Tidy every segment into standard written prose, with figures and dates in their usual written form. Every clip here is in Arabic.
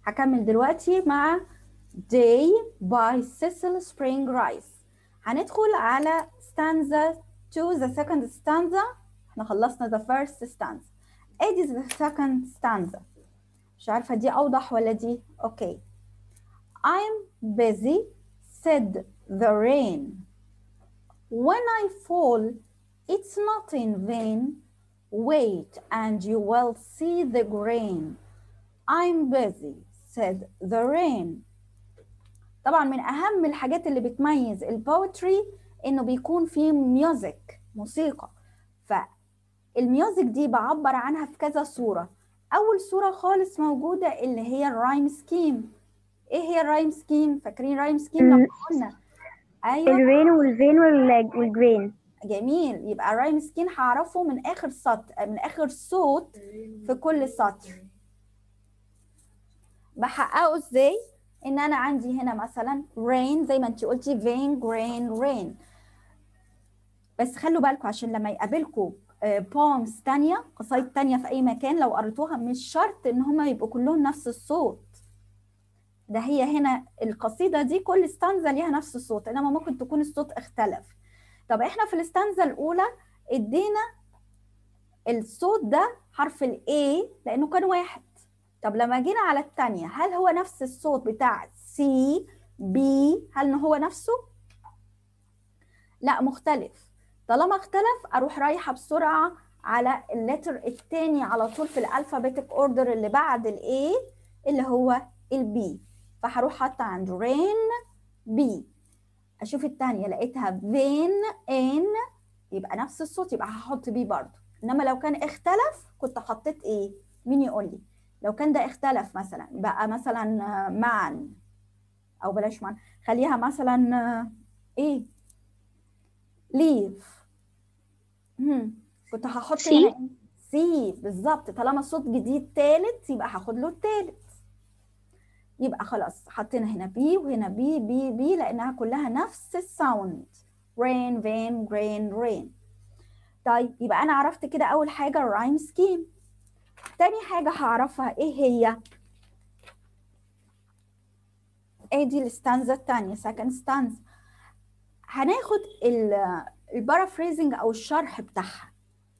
هكمل دلوقتي مع Day by Cecil Spring Rice. هندخل على stanza to the second stanza. احنا خلصنا the first stanza. ادي the second stanza. مش عارفة دي أوضح ولا دي؟ اوكي. I'm busy said the rain. When I fall it's not in vain. Wait and you will see the grain. I'm busy said the rain. طبعا من أهم الحاجات اللي بتميز البوتري إنه بيكون فيه ميوزك، موسيقى. فالميوزك دي بعبر عنها في كذا صورة. أول صورة خالص موجودة اللي هي الرايم سكيم. إيه هي الرايم سكيم؟ فاكرين رايم سكيم لما قلنا؟ أيوة الرين والفين والجرين. جميل. يبقى الرايم سكيم هعرفه من آخر سطر، من آخر صوت في كل سطر. بحققه ازاي؟ ان انا عندي هنا مثلا rain زي ما انت قلتي vein grain rain. بس خلوا بالكم عشان لما يقابلكم poems تانية، قصايد تانية في اي مكان لو قريتوها مش شرط ان هما يبقوا كلهم نفس الصوت. ده هي هنا القصيدة دي كل ستانزا ليها نفس الصوت، انما ممكن تكون الصوت اختلف. طب احنا في الستانزا الاولى ادينا الصوت ده حرف ال A لانه كان واحد. طب لما جينا على الثانية هل هو نفس الصوت بتاع C B؟ هل هو نفسه؟ لا مختلف. طالما اختلف اروح رايحة بسرعة على اللتر الثاني على طول في الالفابيتك اوردر اللي بعد ال A اللي هو ال B. فهروح حاطة عند rain B. اشوف الثانية لقيتها فين ان، يبقى نفس الصوت يبقى هحط B برضه. انما لو كان اختلف كنت حطيت ايه؟ مين يقول لي؟ لو كان ده اختلف مثلا بقى مثلا معا، او بلاش معا، خليها مثلا ايه؟ ليف. كنت هحط سي. هنا ايه؟ سي بالظبط. طالما صوت جديد ثالث يبقى هاخد له الثالث. يبقى خلاص حطينا هنا بي وهنا بي بي بي لانها كلها نفس الساوند. rain vein grain rain. طيب يبقى انا عرفت كده اول حاجه الرايم سكيم. تاني حاجه هعرفها ايه هي؟ ادي الستانزا الثانيه second stanza. هناخد البارافريزنج او الشرح بتاعها.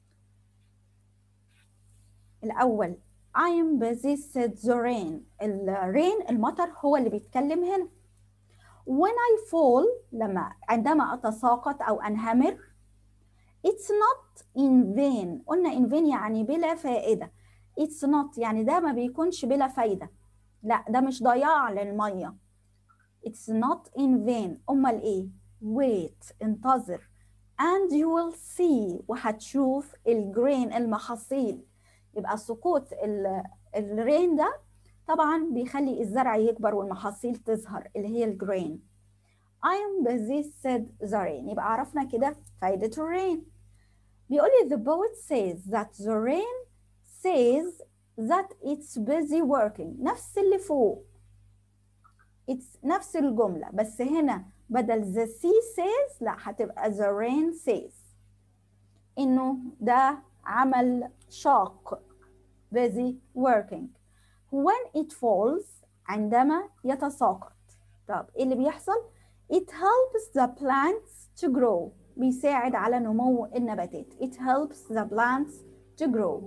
الاول I am busy said the rain. الرين المطر هو اللي بيتكلم هنا. when I fall عندما اتساقط او انهمر it's not in vain. قلنا in vain يعني بلا فائده. it's not يعني ده ما بيكونش بلا فايده، لا ده مش ضياع للميه. it's not in vain. امال ايه؟ wait انتظر and you will see وهتشوف الجرين المحاصيل. يبقى سقوط الرين ده طبعا بيخلي الزرع يكبر والمحاصيل تظهر اللي هي الجرين. I am busy said the rain. يبقى عرفنا كده فايدة الرين. بيقول لي the poet says that the rain says that it's busy working. نفس اللي فوق، it's نفس الجملة بس هنا بدل the sea says لا هتبقى the rain says إنه ده عمل شاق busy working. when it falls عندما يتساقط. طب إيه اللي بيحصل؟ it helps the plants to grow. بيساعد على نمو النباتات. it helps the plants to grow.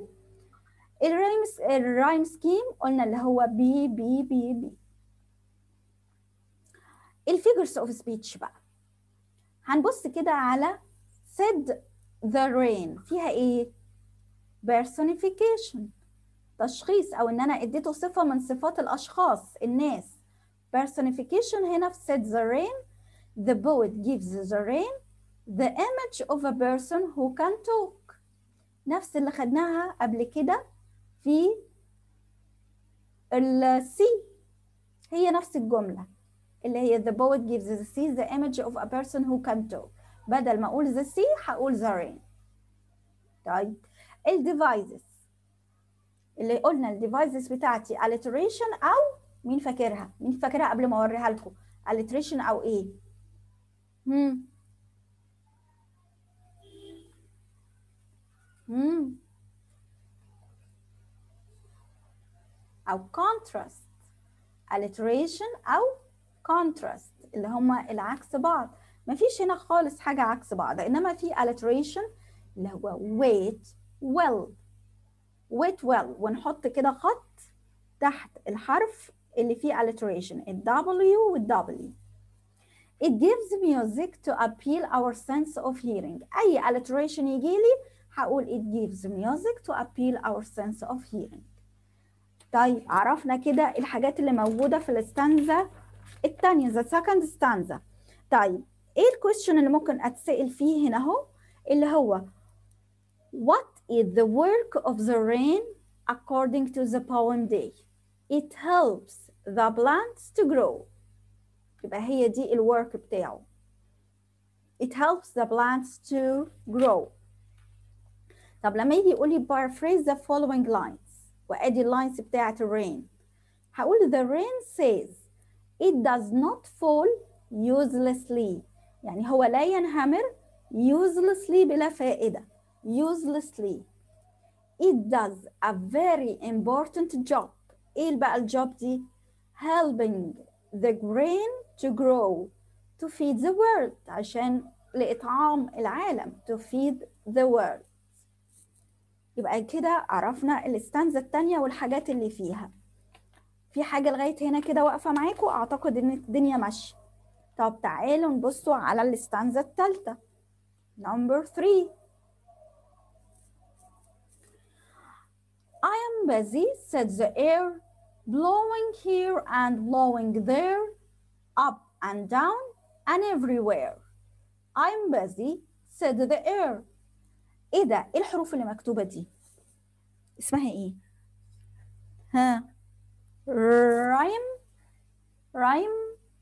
الرايم سكيم قلنا اللي هو بي بي بي بي. الفيجرز اوف سبيتش بقى هنبص كده على said the rain. فيها ايه؟ personification، تشخيص او ان انا اديته صفة من صفات الاشخاص الناس. personification هنا في said the rain. the poet gives the rain the image of a person who can talk. نفس اللي خدناها قبل كده في السي، هي نفس الجملة اللي هي the poet gives the sea the image of a person who can talk. بدل ما اقول the sea هقول the rain. طيب الديفايسز اللي قلنا الديفايسز بتاعتي alliteration او مين فاكرها؟ مين فاكرها قبل ما اوريها لكم؟ alliteration او ايه؟ او contrast. alliteration أو contrast اللي هما العكس بعض. مفيش هنا خالص حاجة عكس بعض، إنما في alliteration اللي هو wait well. wait well ونحط كده خط تحت الحرف اللي فيه alliteration ال W وال W. It gives music to appeal our sense of hearing. أي alliteration يجيلي هقول it gives music to appeal our sense of hearing. طيب عرفنا كده الحاجات اللي موجودة في الستانزا الثانية the second stanza. طيب ايه الكويستشن اللي ممكن اتسأل فيه هنا اهو اللي هو what is the work of the rain according to the poem day? It helps the plants to grow. يبقى هي دي الورك بتاعه. It helps the plants to grow. طب لما يجي يقول لي paraphrase the following lines وادي اللاينز بتاعت الرين هقول the rain says it does not fall uselessly. يعني هو لا ينهمر uselessly بلا فائدة. uselessly. It does a very important job. ايه بقى الجوب دي؟ helping the grain to grow to feed the world عشان لإطعام العالم to feed the world. يبقى كده عرفنا الستانزا التانية والحاجات اللي فيها. في حاجة لغاية هنا كده واقفة معاكم؟ أعتقد إن الدنيا ماشية. طب تعالوا نبصوا على الستانزا التالتة. Number 3. I am busy, said the air, blowing here and blowing there, up and down and everywhere. I am busy, said the air. إيه ده؟ إيه الحروف اللي مكتوبة دي؟ اسمها إيه؟ ها؟ رايم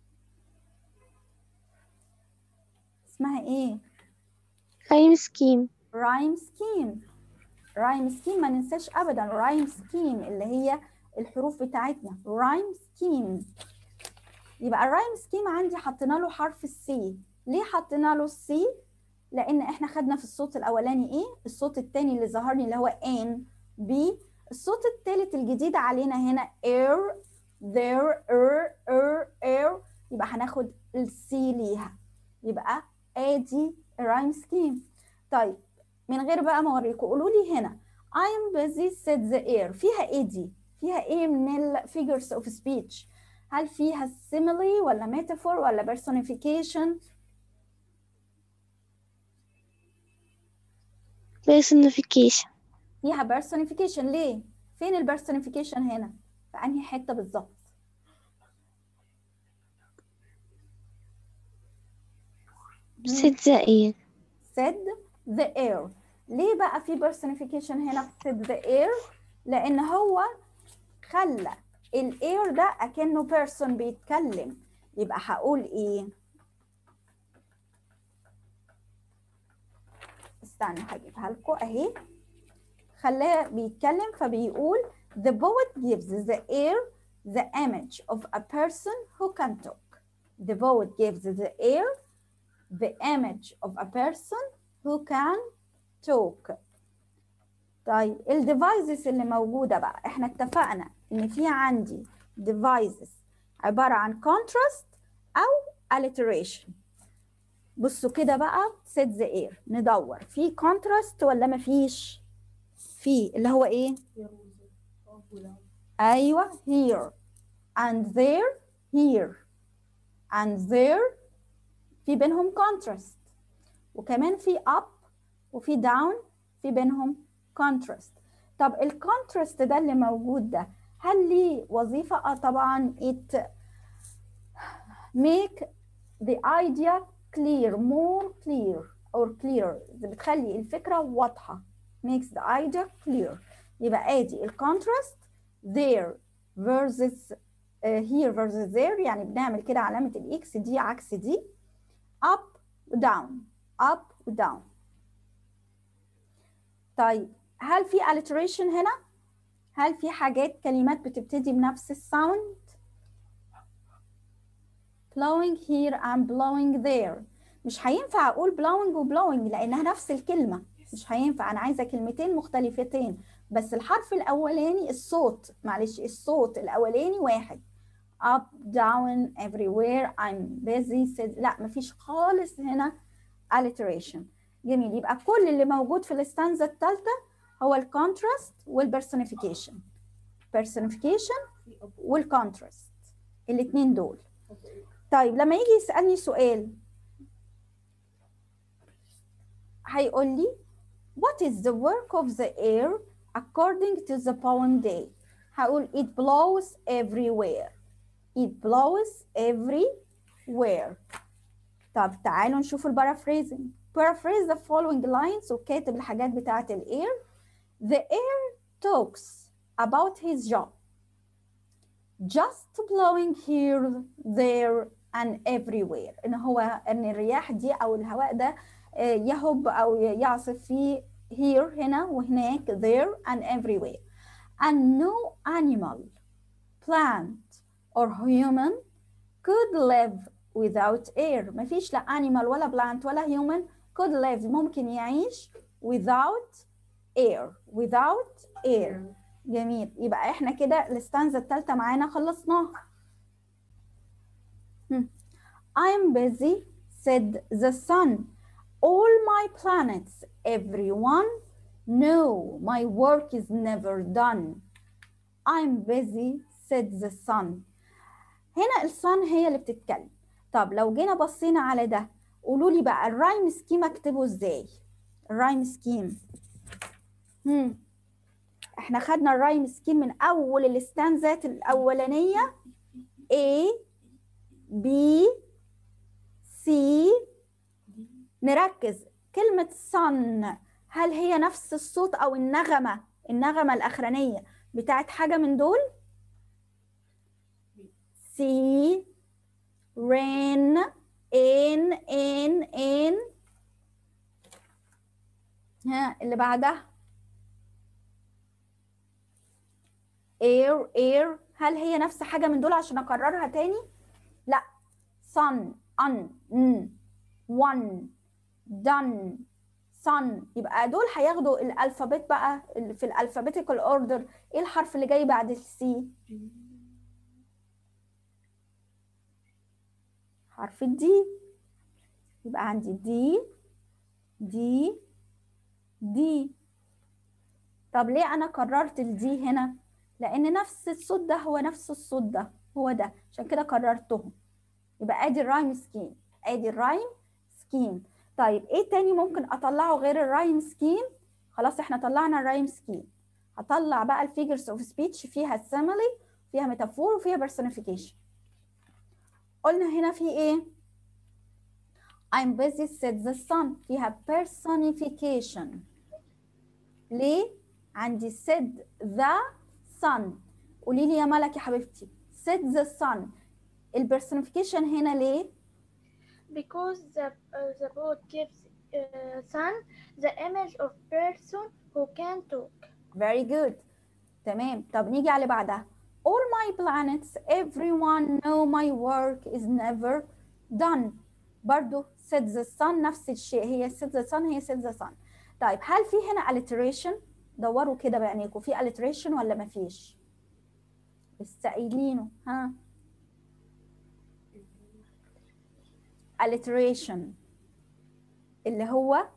اسمها ايه؟ رايم سكيم. رايم سكيم. رايم سكيم ما ننساش ابدا رايم سكيم اللي هي الحروف بتاعتنا رايم سكيم. يبقى الرايم سكيم عندي حطينا له حرف السي. ليه حطينا له السي؟ لان احنا خدنا في الصوت الاولاني ايه؟ الصوت الثاني اللي ظهر لي اللي هو ان بي. الصوت الثالث الجديد علينا هنا اير there air. يبقى هناخد السي ليها. يبقى ادي الرايم سكيم. طيب من غير بقى ما اوريكم قولوا لي هنا I am busy said the air فيها ايه دي؟ فيها ايه من ال figures of speech؟ هل فيها simile ولا metaphor ولا personification؟ personification. فيها personification. ليه؟ فين ال personification هنا؟ في انهي حتة بالظبط؟ said the air. said the air. ليه بقى في personification هنا في said the air؟ لأن هو خلى الاير ده أكنه person بيتكلم. يبقى هقول إيه؟ استنى هجيبها لكم أهي. خلاه بيتكلم فبيقول the poet gives the air the image of a person who can talk. The poet gives the air the image of a person who can talk. طيب الديفايسز اللي موجودة بقى احنا اتفقنا ان في عندي ديفايسز عبارة عن contrast او alliteration. بصوا كده بقى set the air ندور في contrast ولا مفيش؟ في اللي هو ايه؟ ايوه here and there here and there في بينهم contrast وكمان في up وفي down في بينهم contrast. طب الكونتراست ده اللي موجود ده هل ليه وظيفة؟ طبعا it make the idea clear more clear or clearer. بتخلي الفكرة واضحة makes the idea clear. يبقى ادي الكونتراست there versus here versus there يعني بنعمل كده علامة الاكس دي عكس دي up down up down. طيب هل في alliteration هنا؟ هل في حاجات كلمات بتبتدي بنفس الساوند؟ blowing here and blowing there. مش هينفع اقول blowing و blowing لانها نفس الكلمة. مش هينفع. انا عايزة كلمتين مختلفتين بس الحرف الاولاني الصوت معلش الصوت الاولاني واحد. up down everywhere I'm busy said. لا مفيش خالص هنا alliteration. جميل. يبقى كل اللي موجود في الاستانزا الثالثه هو الكونتراست والبرسونيفيكيشن. personification والكونتراست الاثنين دول. طيب لما يجي يسألني سؤال هيقول لي what is the work of the air according to the poem day. هقول it blows everywhere. it blows everywhere. طب تعالوا نشوف البارافريزنج. paraphrase the following lines وكاتب الحاجات بتاعة الاير. the air talks about his job just blowing here there and everywhere. ان الرياح دي او الهواء ده يهب او يعصف في here هنا وهناك there and everywhere. and no animal, plant or human could live without air. مفيش لا animal ولا plant ولا human could live ممكن يعيش without air. without air. جميل. يبقى احنا كده الاستانزا الثالثه معانا خلصناها. I am busy said the sun. all my planets everyone no my work is never done. I'm busy said the sun. هنا الصن هي اللي بتتكلم. طب لو جينا بصينا على ده قولوا لي بقى الرايم سكيم اكتبه ازاي؟ الرايم سكيم احنا خدنا الرايم سكيم من اول الاستانزات الاولانيه A B C. نركز كلمه sun هل هي نفس الصوت او النغمه الاخرانيه بتاعت حاجه من دول؟ C rain in. ها اللي بعدها air. هل هي نفس حاجة من دول عشان أكررها تاني؟ لا. sun one done sun. يبقى دول هياخدوا الألفابت بقى في الألفابيتيكال أوردر. إيه الحرف اللي جاي بعد السي؟ حرف الدي. يبقى عندي دي. طب ليه أنا كررت الدي هنا؟ لأن نفس الصوت ده هو نفس الصوت ده هو ده عشان كده كررتهم. يبقى ادي الرايم سكيم. طيب ايه تاني ممكن اطلعه غير الرايم سكيم؟ خلاص احنا طلعنا الرايم سكيم. هطلع بقى الفيجرز اوف سبيتش فيها السيميلي فيها ميتافور وفيها بيرسونيفيكيشن. قلنا هنا في ايه؟ I'm busy said the sun فيها personification. ليه؟ عندي said the sun. قولي لي يا ملك يا حبيبتي said the sun البرسونيفيكيشن هنا ليه؟ Because the boat gives sun the image of person who can talk. Very good. تمام. طب نيجي على بعدها. All my planets everyone know my work is never done. برضو said the sun نفس الشيء. هي said the sun هي said the sun. طيب هل في هنا alliteration؟ دوروا كده بعينيكم في alliteration ولا مفيش؟ لسه قايلينه ها؟ alliteration اللي هو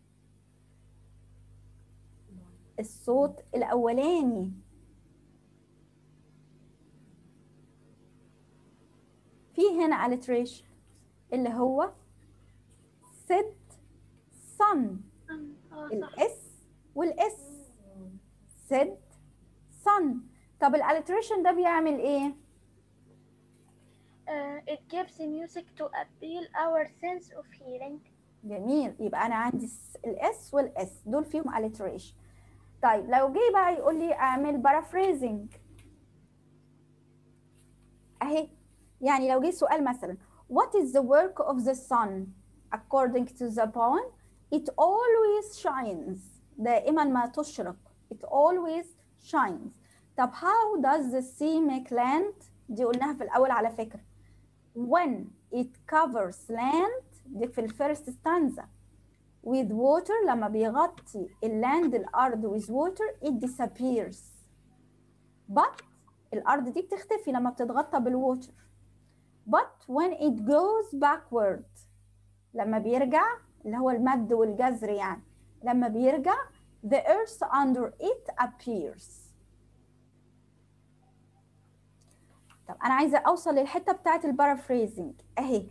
الصوت الأولاني. في هنا alliteration اللي هو said sun الاس والاس said sun. طب الاليتريشن ده بيعمل ايه؟ It gives music to appeal our sense of hearing. جميل. يبقى انا عندي الاس والاس دول فيهم alliteration. طيب لو جه بقى يقول لي اعمل بارافريزنج اهي. يعني لو جه سؤال مثلا what is the work of the sun according to the poem it always shines. دائما ما تشرق. it always shines. طب how does the sea make land؟ دي قلناها في الأول على فكرة. when it covers land دي في الفيرست stanza with water لما بيغطي اللاند الأرض with water it disappears but الأرض دي بتختفي لما بتتغطى بالووتر. But when it goes backward لما بيرجع، اللي هو المد والجزر يعني، لما بيرجع the earth under it appears. طب أنا عايزة أوصل للحتة بتاعت البارافريزنج أهي.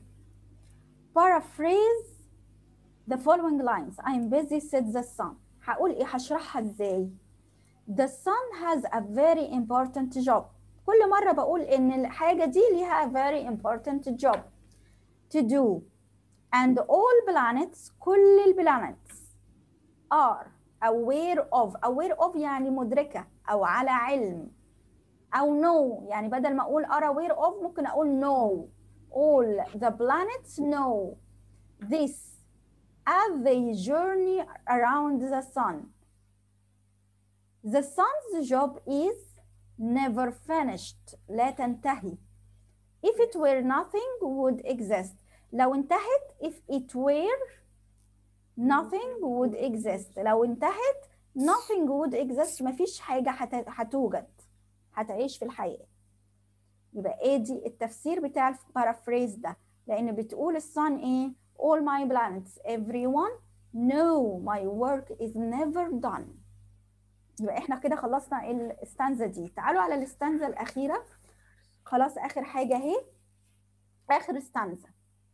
Paraphrase the following lines. I'm busy said the sun. هقول إيه؟ هشرحها إزاي؟ The sun has a very important job. كل مرة بقول إن الحاجة دي ليها very important job to do. And all planets كل البلانتس are aware of يعني مدركة أو على علم، أو know يعني بدل ما أقول are aware of ممكن أقول know. All the planets know this as they journey around the sun. The sun's job is never finished. لا تنتهي. If it were nothing would exist. لو انتهت if it were nothing would exist. لو انتهت nothing would exist. مفيش حاجة هتوجد، هتعيش في الحياة. يبقى ادي التفسير بتاع البارافريز ده، لأن بتقول الصن ايه؟ all my planets everyone know my work is never done. يبقى احنا كده خلصنا الاستانزا دي. تعالوا على الاستانزا الأخيرة. خلاص آخر حاجة اهي، آخر استانزا.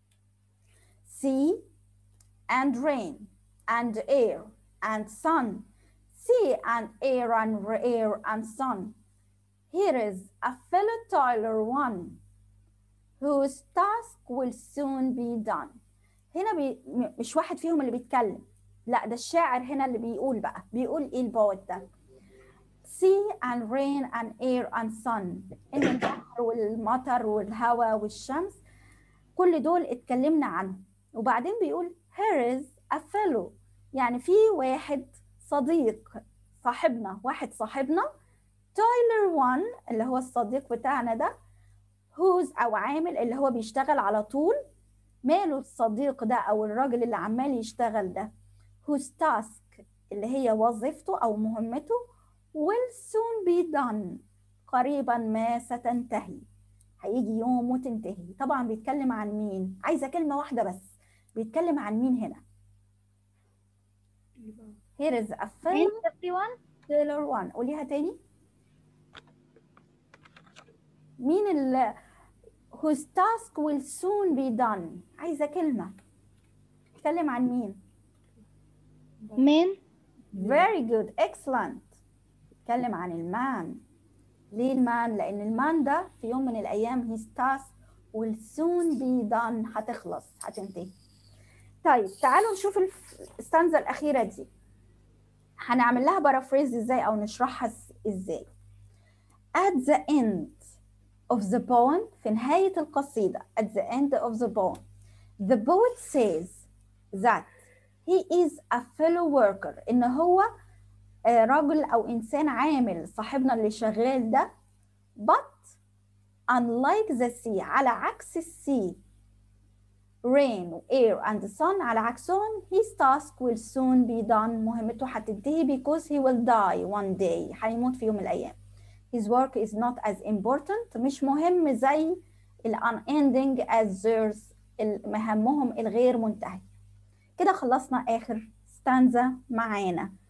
Sea and rain and air and sun. Sea and air and sun. Here is a fellow toiler one whose task will soon be done. هنا مش واحد فيهم اللي بيتكلم، لا ده الشاعر هنا اللي بيقول بقى. بيقول ايه البوت ده؟ Sea and rain and air and sun. إن البحر والمطر والهواء والشمس كل دول اتكلمنا عنهم. وبعدين بيقول here is a fellow يعني في واحد صديق، صاحبنا، واحد صاحبنا. Tyler one اللي هو الصديق بتاعنا ده. who's أو عامل اللي هو بيشتغل على طول. ماله الصديق ده أو الراجل اللي عمال يشتغل ده؟ whose task اللي هي وظيفته أو مهمته will soon be done قريبا ما ستنتهي. هيجي يوم وتنتهي. طبعا بيتكلم عن مين؟ عايزة كلمة واحدة بس. بيتكلم عن مين هنا؟ Here is a fellow sailor one. قوليها تاني. مين اللي whose task will soon be done؟ عايزة كلمة. بيتكلم عن مين؟ man. Very good, excellent. بيتكلم عن المان. ليه المان؟ لأن المان ده في يوم من الأيام his task will soon be done. هتخلص، هتنتهي. طيب تعالوا نشوف الستانزا الأخيرة دي هنعمل لها بارافريز ازاي أو نشرحها ازاي. At the end of the poem في نهاية القصيدة at the end of the poem the poet says that he is a fellow worker. إن هو رجل أو إنسان عامل، صاحبنا اللي شغال ده. But unlike the sea على عكس السي rain air and sun على عكسهم his task will soon be done. مهمته هتنتهي because he will die one day. هيموت في يوم من الأيام. his work is not as important. مش مهم زي ال unending as theirs مهمهم الغير منتهي. كده خلصنا آخر ستانزا معانا.